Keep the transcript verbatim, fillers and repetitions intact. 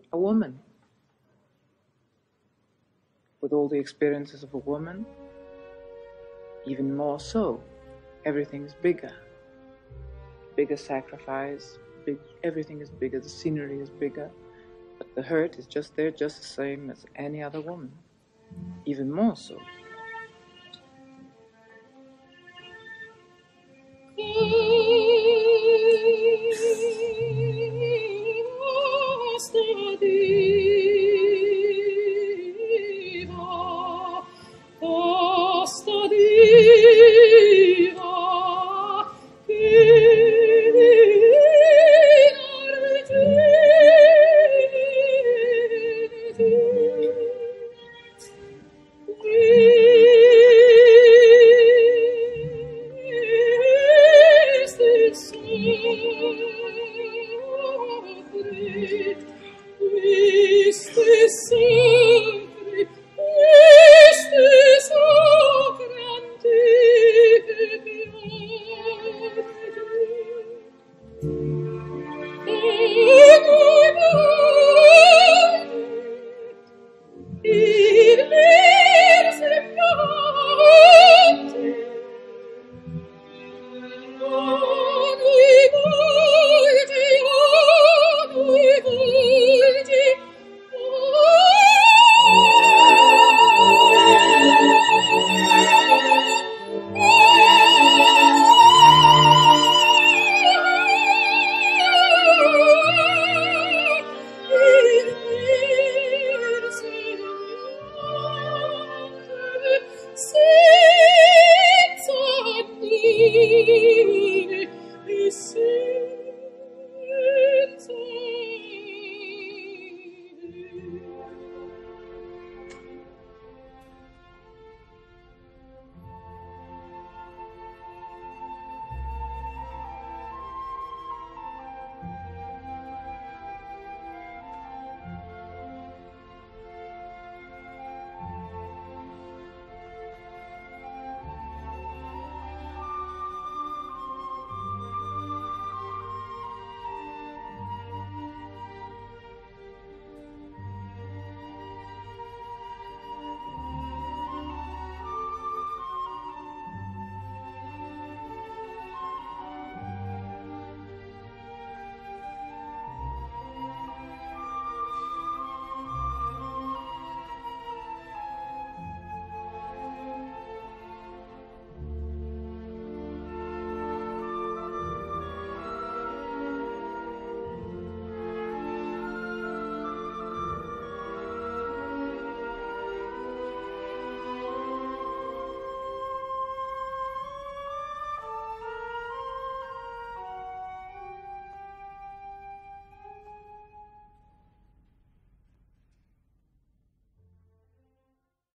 a woman, with all the experiences of a woman, even more so. Everything's bigger. Bigger sacrifice, big, everything is bigger, the scenery is bigger, but the hurt is just there, just the same as any other woman, even more so. Thank you.